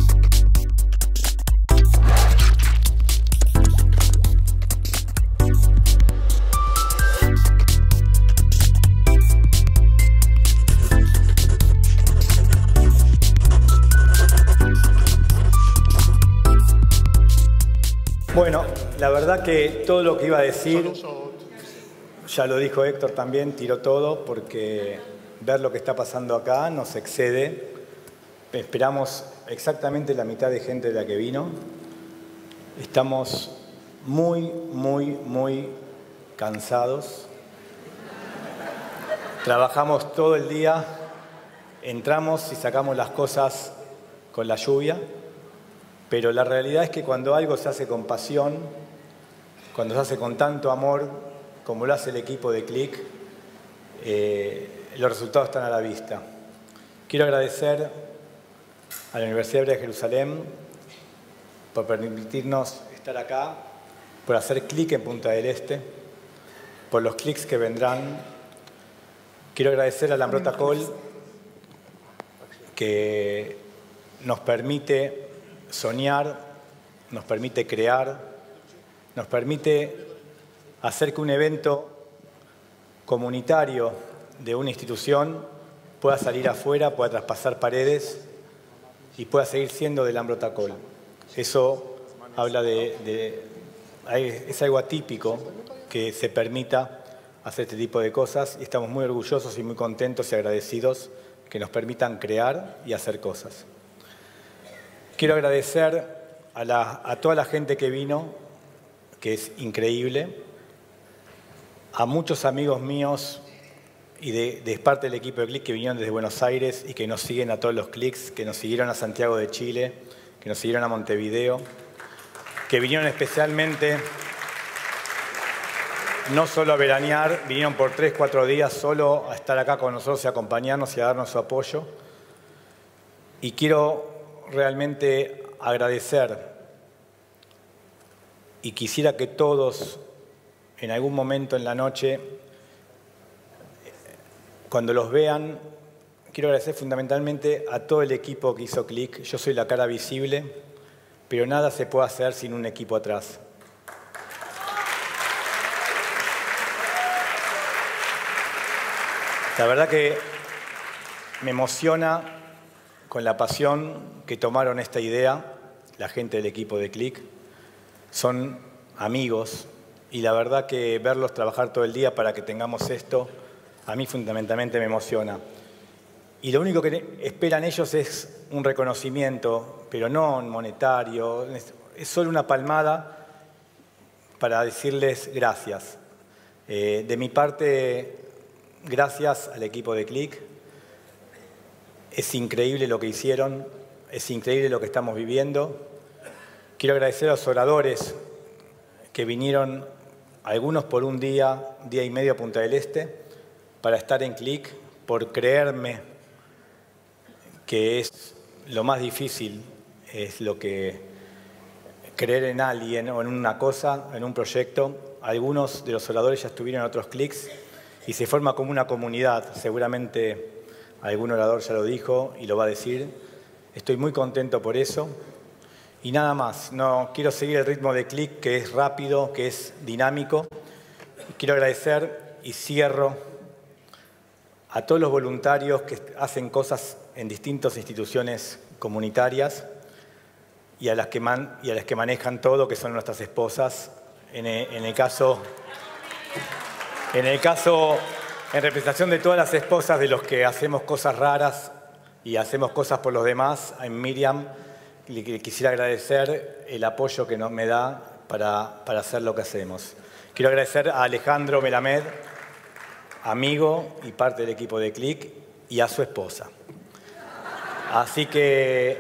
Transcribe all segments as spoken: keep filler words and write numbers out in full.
Bueno, la verdad que todo lo que iba a decir, ya lo dijo Héctor también, tiró todo, porque ver lo que está pasando acá nos excede. Esperamos exactamente la mitad de gente de la que vino. Estamos muy, muy, muy cansados. Trabajamos todo el día, entramos y sacamos las cosas con la lluvia. Pero la realidad es que cuando algo se hace con pasión, cuando se hace con tanto amor, como lo hace el equipo de Click, eh, los resultados están a la vista. Quiero agradecer a la Universidad Hebrea de Jerusalén por permitirnos estar acá, por hacer Click en Punta del Este, por los clics que vendrán. Quiero agradecer a la Ambrota Coll, que nos permite soñar, nos permite crear, nos permite hacer que un evento comunitario de una institución pueda salir afuera, pueda traspasar paredes y pueda seguir siendo del Ambrota Coll. Eso habla de, de... es algo atípico que se permita hacer este tipo de cosas y estamos muy orgullosos y muy contentos y agradecidos que nos permitan crear y hacer cosas. Quiero agradecer a, la, a toda la gente que vino, que es increíble, a muchos amigos míos y de, de parte del equipo de Click que vinieron desde Buenos Aires y que nos siguen a todos los Clicks, que nos siguieron a Santiago de Chile, que nos siguieron a Montevideo, que vinieron especialmente no solo a veranear, vinieron por tres, cuatro días solo a estar acá con nosotros y a acompañarnos y a darnos su apoyo. Y quiero realmente agradecer y quisiera que todos en algún momento en la noche, cuando los vean, quiero agradecer fundamentalmente a todo el equipo que hizo Click. Yo soy la cara visible, pero nada se puede hacer sin un equipo atrás. La verdad que me emociona con la pasión que tomaron esta idea, la gente del equipo de Click. Son amigos y la verdad que verlos trabajar todo el día para que tengamos esto, a mí fundamentalmente me emociona. Y lo único que esperan ellos es un reconocimiento, pero no monetario, es solo una palmada para decirles gracias. Eh, de mi parte, gracias al equipo de Click. Es increíble lo que hicieron, es increíble lo que estamos viviendo. Quiero agradecer a los oradores que vinieron, algunos por un día, día y medio a Punta del Este, para estar en Click, por creerme que es lo más difícil, es lo que creer en alguien o en una cosa, en un proyecto. Algunos de los oradores ya estuvieron en otros Clicks y se forma como una comunidad, seguramente algún orador ya lo dijo y lo va a decir. Estoy muy contento por eso. Y nada más, no quiero seguir el ritmo de Click, que es rápido, que es dinámico. Quiero agradecer y cierro a todos los voluntarios que hacen cosas en distintas instituciones comunitarias y a las que, man, y a las que manejan todo, que son nuestras esposas. En el, en el caso... En el caso... En representación de todas las esposas de los que hacemos cosas raras y hacemos cosas por los demás, a Miriam le quisiera agradecer el apoyo que nos me da para, para hacer lo que hacemos. Quiero agradecer a Alejandro Melamed, amigo y parte del equipo de Click, y a su esposa. Así que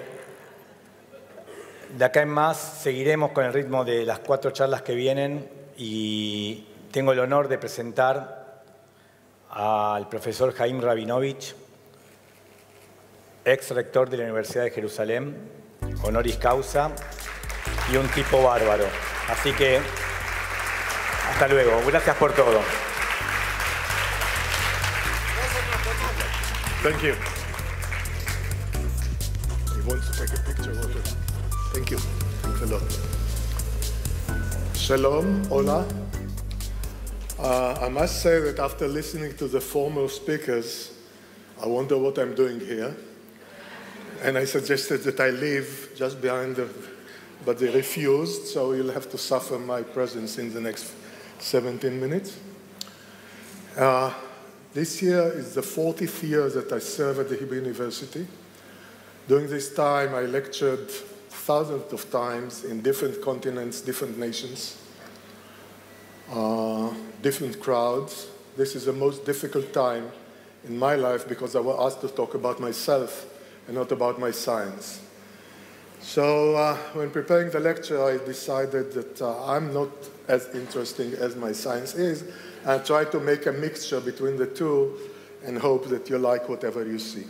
de acá en más seguiremos con el ritmo de las cuatro charlas que vienen y tengo el honor de presentar al profesor Jaim Rabinovich, ex rector de la Universidad de Jerusalén, honoris causa, y un tipo bárbaro. Así que, hasta luego. Gracias por todo. Thank you. He wants to take a picture of it. Thank you. Thanks a lot. Shalom, hola. Uh, I must say that after listening to the former speakers, I wonder what I'm doing here. And I suggested that I leave just behind the, but they refused, so you'll have to suffer my presence in the next seventeen minutes. Uh, this year is the fortieth year that I serve at the Hebrew University. During this time, I lectured thousands of times in different continents, different nations, uh, different crowds. This is the most difficult time in my life because I was asked to talk about myself and not about my science. So uh, when preparing the lecture, I decided that uh, I'm not as interesting as my science is. I try to make a mixture between the two and hope that you like whatever you see.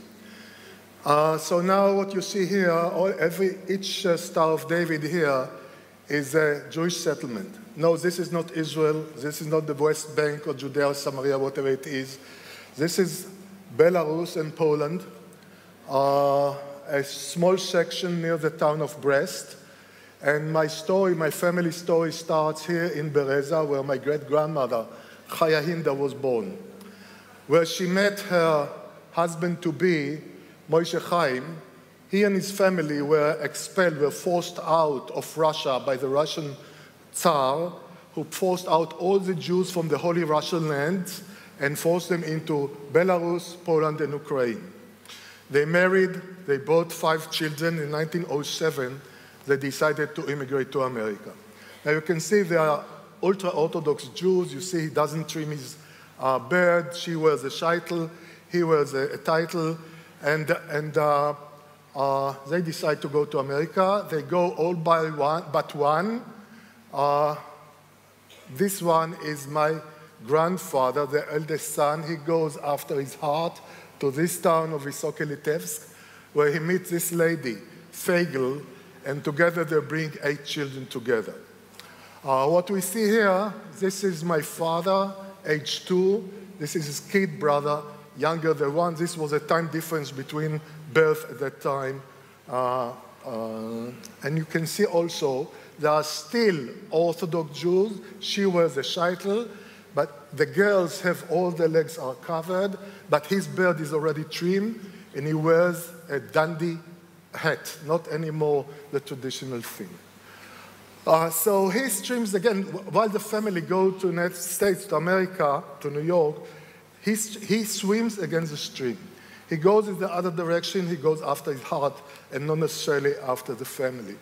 Uh, so now what you see here, all, every, each uh, Star of David here is a Jewish settlement. No, this is not Israel. This is not the West Bank or Judea or Samaria, whatever it is. This is Belarus and Poland, uh, a small section near the town of Brest. And my story, my family story starts here in Bereza, where my great-grandmother, Chaya Hinda, was born, where she met her husband-to-be, Moshe Chaim. He and his family were expelled, were forced out of Russia by the Russian Tsar, who forced out all the Jews from the Holy Russian lands and forced them into Belarus, Poland, and Ukraine. They married, they brought five children. In nineteen oh seven, they decided to immigrate to America. Now you can see they are ultra-Orthodox Jews. You see he doesn't trim his uh, beard. She wears a shaitel. He wears a, a title. And, and uh, uh, they decide to go to America. They go all by one, but one. Uh, this one is my grandfather, the eldest son. He goes after his heart to this town of Vysoky-Litevsk, where he meets this lady, Fagel, and together they bring eight children together. Uh, what we see here, this is my father, age two. This is his kid brother, younger than one. This was a time difference between birth at that time. Uh, uh, and you can see also there are still Orthodox Jews. She wears a shaitel, but the girls have all their legs are covered, but his beard is already trimmed, and he wears a dandy hat, not anymore the traditional thing. Uh, so he streams again, while the family go to the United States, to America, to New York, he, he swims against the stream. He goes in the other direction, he goes after his heart, and not necessarily after the family.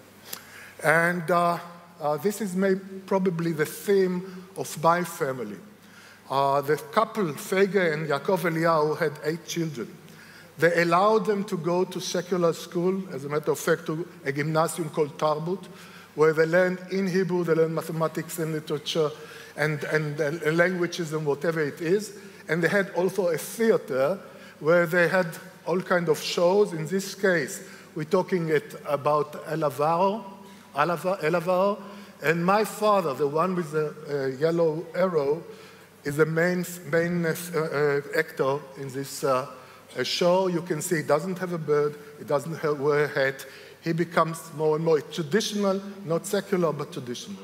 And uh, uh, this is maybe, probably the theme of my family. Uh, the couple, Fege and Yaakov Eliyahu, had eight children. They allowed them to go to secular school, as a matter of fact, to a gymnasium called Tarbut, where they learned in Hebrew, they learned mathematics and literature and, and, and languages and whatever it is. And they had also a theater where they had all kinds of shows. In this case, we're talking it about Elavaro, Elavaro. And my father, the one with the uh, yellow arrow, is the main, main uh, uh, actor in this uh, uh, show. You can see he doesn't have a beard, he doesn't have, wear a hat. He becomes more and more traditional, not secular, but traditional.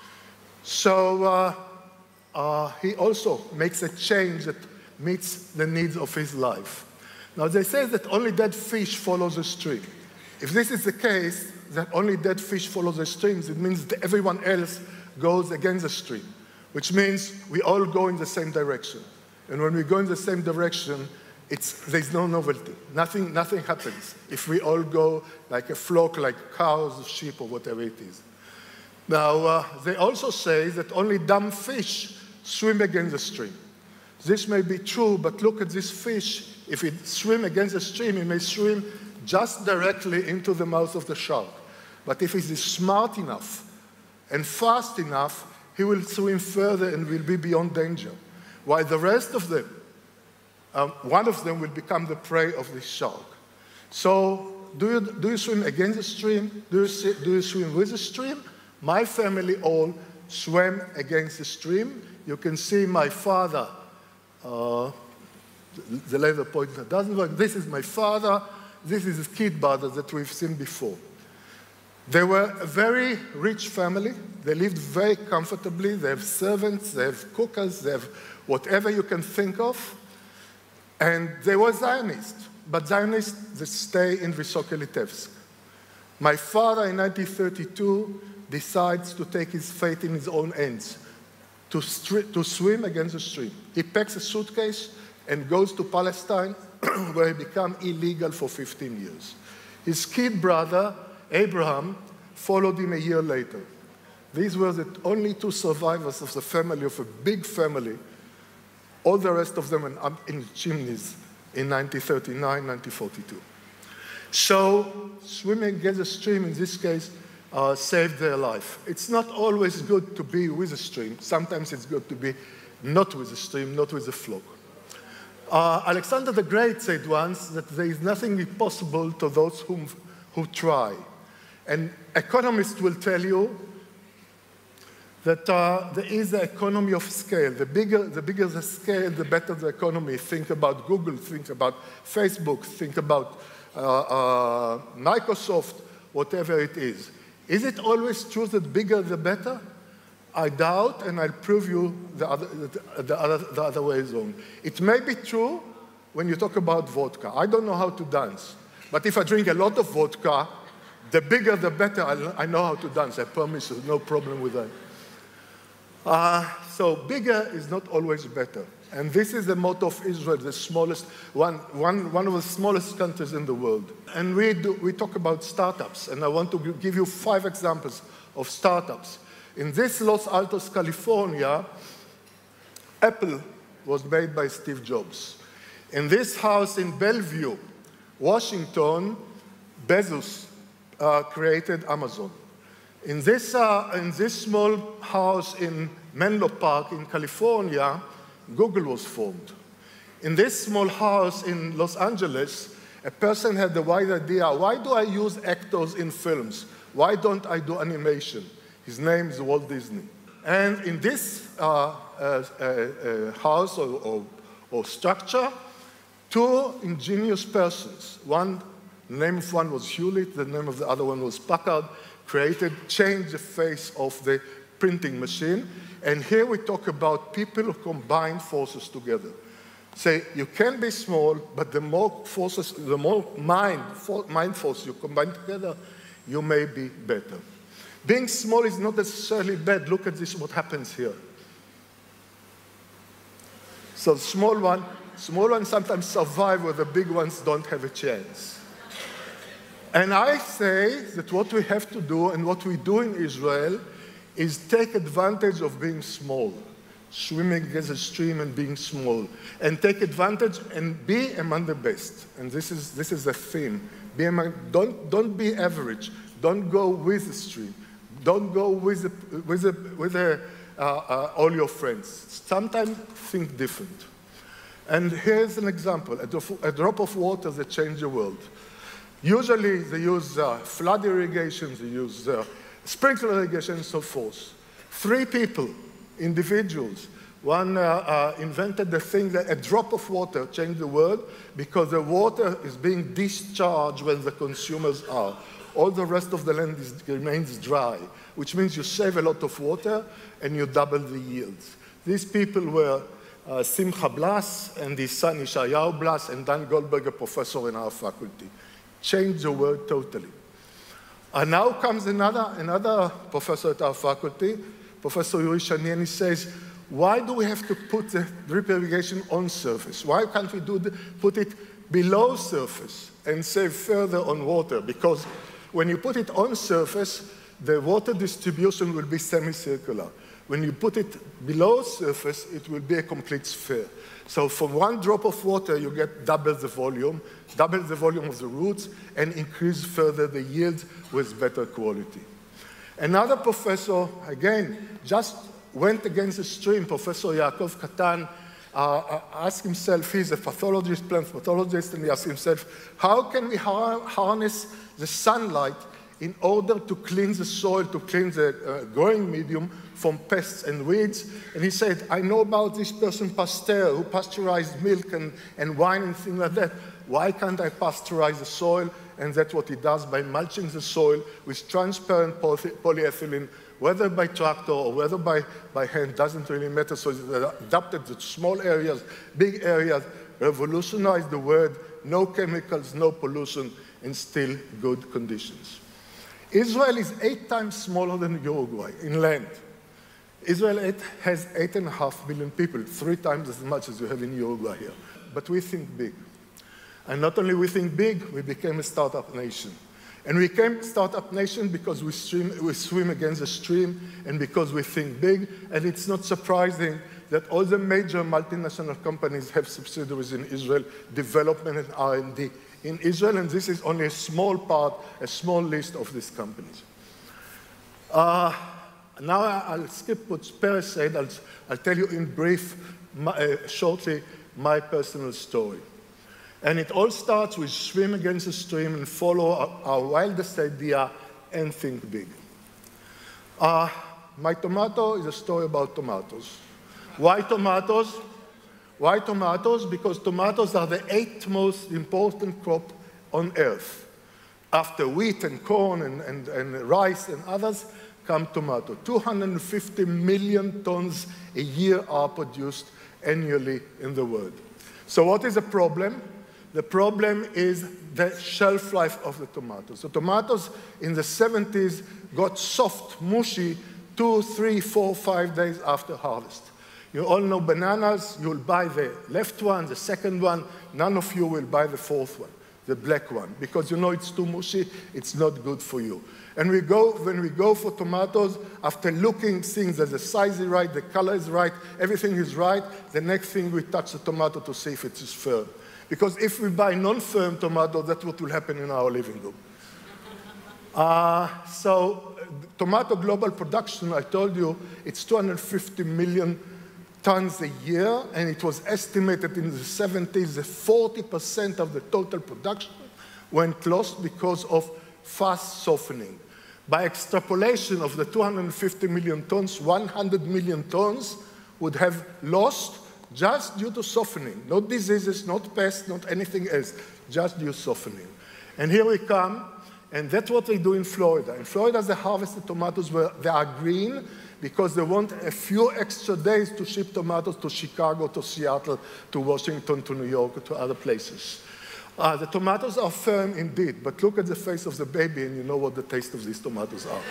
So uh, uh, he also makes a change that meets the needs of his life. Now they say that only dead fish follows the stream. If this is the case, that only dead fish follow the streams, it means that everyone else goes against the stream, which means we all go in the same direction. And when we go in the same direction, it's, there's no novelty. Nothing, nothing happens if we all go like a flock, like cows, sheep, or whatever it is. Now, uh, they also say that only dumb fish swim against the stream. This may be true, but look at this fish. If it swims against the stream, it may swim just directly into the mouth of the shark. But if it is smart enough and fast enough, he will swim further and will be beyond danger. While the rest of them, um, one of them will become the prey of this shark. So do you, do you swim against the stream? Do you, do you swim with the stream? My family all swam against the stream. You can see my father, uh, the laser pointer doesn't work. This is my father. this is his kid brother that we've seen before. They were a very rich family. They lived very comfortably. They have servants, they have cookers, they have whatever you can think of. And they were Zionists, but Zionists that stay in Vysoké Litevsk. My father in nineteen thirty-two decides to take his fate in his own hands, to, to swim against the stream. He packs a suitcase and goes to Palestine, where he becomes illegal for fifteen years. His kid brother, Abraham, followed him a year later. These were the only two survivors of the family, of a big family. All the rest of them went up in chimneys in nineteen thirty-nine, nineteen forty-two. So swimming against the stream, in this case, uh, saved their life. It's not always good to be with the stream. Sometimes it's good to be not with the stream, not with the flow. Uh, Alexander the Great said once that there is nothing impossible to those whom, who try. And economists will tell you that uh, there is an economy of scale. The bigger, the bigger the scale, the better the economy. Think about Google, think about Facebook, think about uh, uh, Microsoft, whatever it is. Is it always true that bigger the better? I doubt, and I'll prove you the other, the, the, other, the other way on. It may be true when you talk about vodka. I don't know how to dance, but if I drink a lot of vodka, the bigger the better. I, I know how to dance, I promise you, no problem with that. Uh, so bigger is not always better. And this is the motto of Israel, the smallest, one, one, one of the smallest countries in the world. And we, do, we talk about startups, and I want to give you five examples of startups. In this Los Altos, California, Apple was made by Steve Jobs. In this house in Bellevue, Washington, Bezos uh, created Amazon. In this, uh, in this small house in Menlo Park in California, Google was formed. In this small house in Los Angeles, a person had the wide idea, why do I use actors in films? Why don't I do animation? His name is Walt Disney. And in this uh, uh, uh, uh, house or, or, or structure, two ingenious persons, one, the name of one was Hewlett, the name of the other one was Packard, created, changed the face of the printing machine. And here we talk about people who combine forces together. Say, you can be small, but the more forces, the more mind, for, mind force you combine together, you may be better. Being small is not necessarily bad. Look at this, what happens here. So small one, small ones sometimes survive where the big ones don't have a chance. And I say that what we have to do and what we do in Israel is take advantage of being small, swimming against the stream and being small, and take advantage and be among the best. And this is, this is the theme. Be among, don't, don't be average. Don't go with the stream. Don't go with, the, with, the, with the, uh, uh, all your friends. Sometimes think different. And here's an example, a, drop, a drop of water that changed the world. Usually they use uh, flood irrigation, they use uh, sprinkler irrigation, and so forth. Three people, individuals, one uh, uh, invented the thing that a drop of water changed the world because the water is being discharged when the consumers are. All the rest of the land is, remains dry, which means you save a lot of water and you double the yields. These people were uh, Simcha Blas and his son Ishayahu Blas and Dan Goldberg, a professor in our faculty. Changed the world totally. And now comes another, another professor at our faculty, Professor Yuri Shani, and he says, why do we have to put the drip irrigation on surface? Why can't we do the, put it below surface and save further on water? Because when you put it on surface, the water distribution will be semicircular. When you put it below surface, it will be a complete sphere. So for one drop of water, you get double the volume, double the volume of the roots, and increase further the yield with better quality. Another professor, again, just went against the stream, Professor Yaakov Katan, uh, asked himself, he's a pathologist, plant pathologist, and he asked himself, how can we har harness the sunlight in order to cleanse the soil, to cleanse the uh, growing medium from pests and weeds. And he said, I know about this person Pasteur, who pasteurized milk and, and wine and things like that. Why can't I pasteurize the soil? And that's what he does by mulching the soil with transparent poly polyethylene, whether by tractor or whether by, by hand, doesn't really matter. So it's adapted to small areas, big areas, revolutionized the world, no chemicals, no pollution, and still good conditions. Israel is eight times smaller than Uruguay in land. Israel eight, has eight and a half million people, three times as much as you have in Uruguay here. But we think big. And not only we think big, we became a startup nation. And we became a startup nation because we, stream, we swim against the stream and because we think big. And it's not surprising that all the major multinational companies have subsidiaries in Israel, development and R and D in Israel, and this is only a small part, a small list of these companies. Uh, now I'll skip what Peres said. I'll, I'll tell you in brief, my, uh, shortly, my personal story. And it all starts with swim against the stream and follow our, our wildest idea and think big. Uh, my tomato is a story about tomatoes. Why tomatoes? Why tomatoes? Because tomatoes are the eighth most important crop on earth. After wheat and corn and, and, and rice and others come tomato. two hundred fifty million tons a year are produced annually in the world. So what is the problem? The problem is the shelf life of the tomatoes. So tomatoes in the seventies got soft, mushy, two, three, four, five days after harvest. You all know bananas, you'll buy the left one, the second one, none of you will buy the fourth one, the black one, because you know it's too mushy, it's not good for you. And we go, when we go for tomatoes, after looking, seeing that the size is right, the color is right, everything is right, the next thing we touch the tomato to see if it is firm. Because if we buy non-firm tomato, that's what will happen in our living room. Uh, so tomato global production, I told you, it's two hundred fifty million tons a year, and it was estimated in the seventies that forty percent of the total production went lost because of fast softening. By extrapolation of the two hundred fifty million tons, one hundred million tons would have lost just due to softening. Not diseases, not pests, not anything else, just due to softening. And here we come, and that's what they do in Florida. In Florida, they harvest the tomatoes where they are green, because they want a few extra days to ship tomatoes to Chicago, to Seattle, to Washington, to New York, to other places. Uh, the tomatoes are firm indeed, but look at the face of the baby and you know what the taste of these tomatoes are.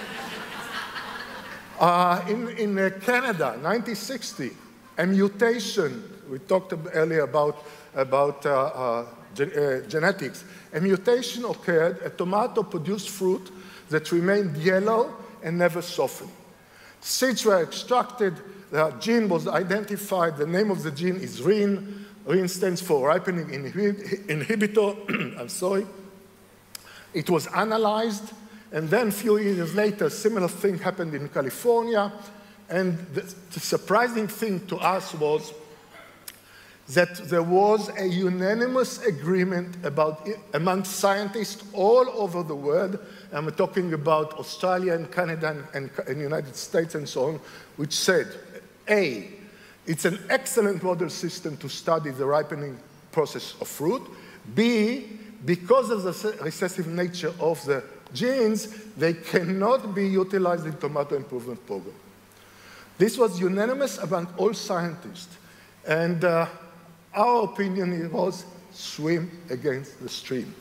uh, in in uh, Canada, nineteen sixty, a mutation, we talked earlier about, about uh, uh, gen uh, genetics, a mutation occurred, a tomato produced fruit that remained yellow and never softened. Seeds were extracted, the gene was identified, the name of the gene is R I N. R I N stands for ripening inhibitor, I'm sorry. It was analyzed, and then a few years later, a similar thing happened in California, and the, the surprising thing to us was that there was a unanimous agreement about it among scientists all over the world. I'm talking about Australia and Canada and, and the United States and so on, which said, A, it's an excellent model system to study the ripening process of fruit. B, because of the recessive nature of the genes, they cannot be utilized in tomato improvement program. This was unanimous among all scientists. And uh, our opinion was swim against the stream.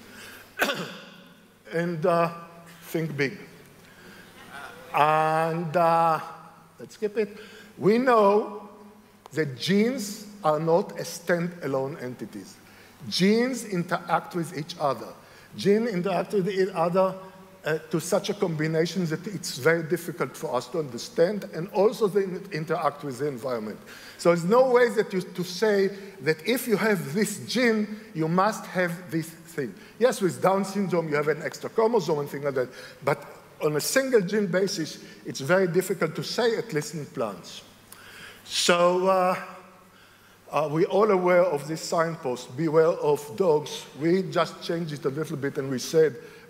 and uh, think big. And uh, let's skip it. We know that genes are not a standalone entities. Genes interact with each other. Genes interact with each other uh, to such a combination that it's very difficult for us to understand, and also they interact with the environment. So there's no way that you, to say that if you have this gene, you must have this thing. Yes, with Down syndrome, you have an extra chromosome and things like that, but on a single gene basis, it's very difficult to say, at least in plants. So uh, uh, we're all aware of this signpost, beware of dogs. We just changed it a little bit and we said,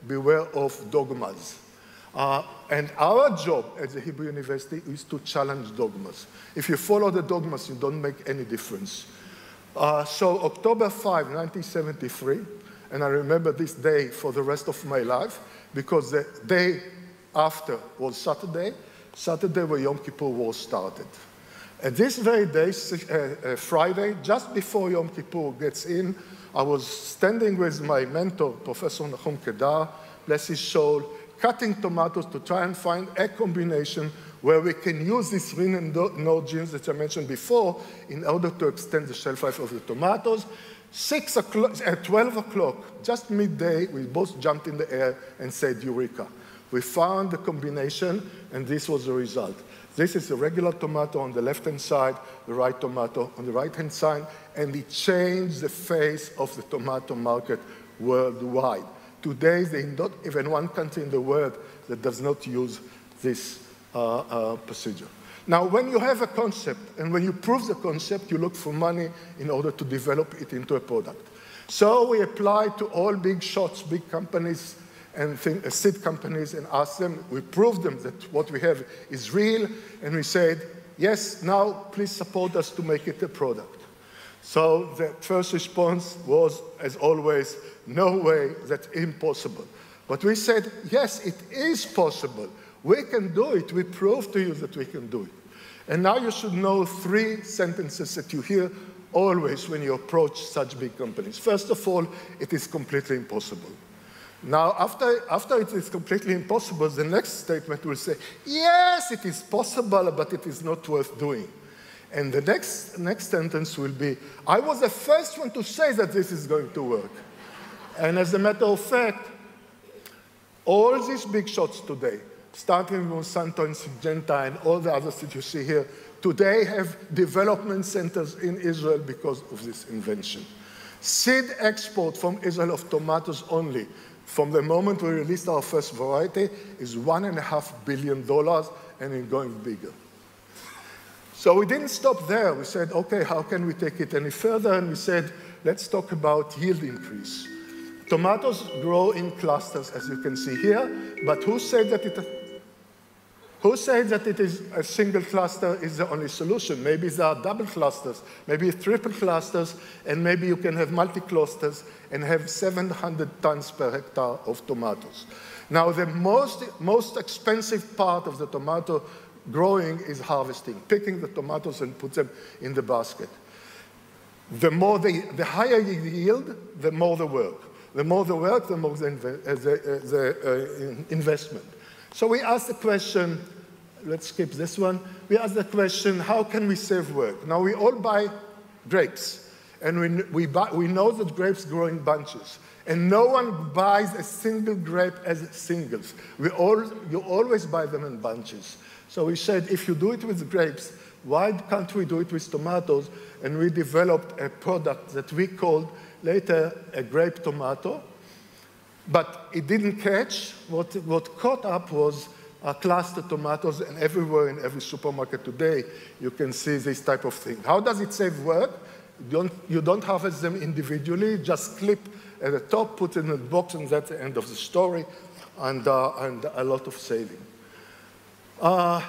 beware of dogmas. Uh, and our job at the Hebrew University is to challenge dogmas. If you follow the dogmas, you don't make any difference. Uh, so October fifth, nineteen seventy-three, and I remember this day for the rest of my life, because the day after was Saturday, Saturday where Yom Kippur War started. And this very day, uh, uh, Friday, just before Yom Kippur gets in, I was standing with my mentor, Professor Nahum Kedar, bless his soul, cutting tomatoes to try and find a combination where we can use these rin and node genes that I mentioned before in order to extend the shelf life of the tomatoes. Six o'clock, at twelve o'clock, just midday, we both jumped in the air and said, Eureka. We found the combination, and this was the result. This is a regular tomato on the left-hand side, the right tomato on the right-hand side, and it changed the face of the tomato market worldwide. Today, there is not even one country in the world that does not use this uh, uh, procedure. Now, when you have a concept, and when you prove the concept, you look for money in order to develop it into a product. So we applied to all big shots, big companies, and think, uh, seed companies, and asked them, we proved them that what we have is real, and we said, yes, now please support us to make it a product. So the first response was, as always, no way, that's impossible. But we said, yes, it is possible. We can do it. We prove to you that we can do it. And now you should know three sentences that you hear always when you approach such big companies. First of all, it is completely impossible. Now, after, after it is completely impossible, the next statement will say, yes, it is possible, but it is not worth doing. And the next, next sentence will be, I was the first one to say that this is going to work. And as a matter of fact, all these big shots today, starting with Monsanto and Syngenta and all the others that you see here, today have development centers in Israel because of this invention. Seed export from Israel of tomatoes only, from the moment we released our first variety, is one and a half billion dollars, and it's going bigger. So we didn't stop there. We said, okay, how can we take it any further? And we said, let's talk about yield increase. Tomatoes grow in clusters, as you can see here, but who said that it, who said that it is a single cluster is the only solution? Maybe there are double clusters, maybe triple clusters, and maybe you can have multi-clusters and have seven hundred tons per hectare of tomatoes. Now, the most, most expensive part of the tomato growing is harvesting, picking the tomatoes and put them in the basket. The, more the, the higher the yield, the more the work. The more the work, the more the, uh, the, uh, the uh, investment. So we asked the question, let's skip this one. We asked the question, how can we save work? Now, we all buy grapes, and we, we, buy, we know that grapes grow in bunches. And no one buys a single grape as singles. We all, you always buy them in bunches. So we said, if you do it with grapes, why can't we do it with tomatoes? And we developed a product that we called later a grape tomato. But it didn't catch. What, what caught up was uh, cluster tomatoes, and everywhere in every supermarket today, you can see this type of thing. How does it save work? You don't, you don't harvest them individually, just clip at the top, put it in a box, and that's the end of the story, and, uh, and a lot of saving. Uh,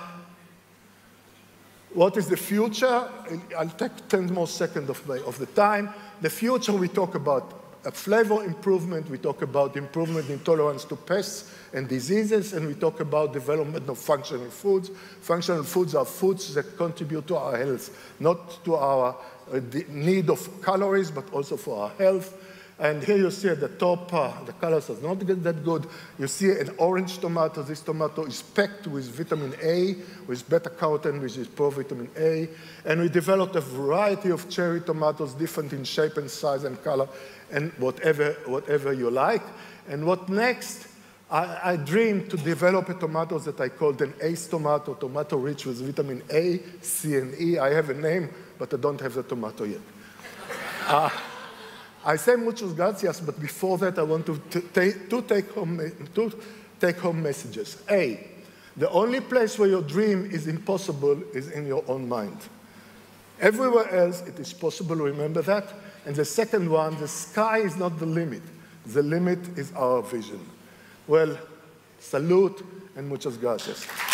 what is the future? I'll take ten more seconds of, my, of the time. The future, we talk about a flavor improvement, we talk about improvement in tolerance to pests and diseases, and we talk about development of functional foods. Functional foods are foods that contribute to our health, not to our uh, need of calories, but also for our health. And here you see at the top, uh, the colors are not that good. You see an orange tomato. This tomato is packed with vitamin A, with beta-carotene, which is provitamin A. And we developed a variety of cherry tomatoes, different in shape and size and color, and whatever, whatever you like. And what next? I, I dreamed to develop a tomato that I called an ACE tomato, tomato rich with vitamin A, C, and E. I have a name, but I don't have the tomato yet. uh, I say muchas gracias, but before that, I want to take two take-home two take-home messages. A, the only place where your dream is impossible is in your own mind. Everywhere else, it is possible, remember that. And the second one, the sky is not the limit. The limit is our vision. Well, salute and muchas gracias.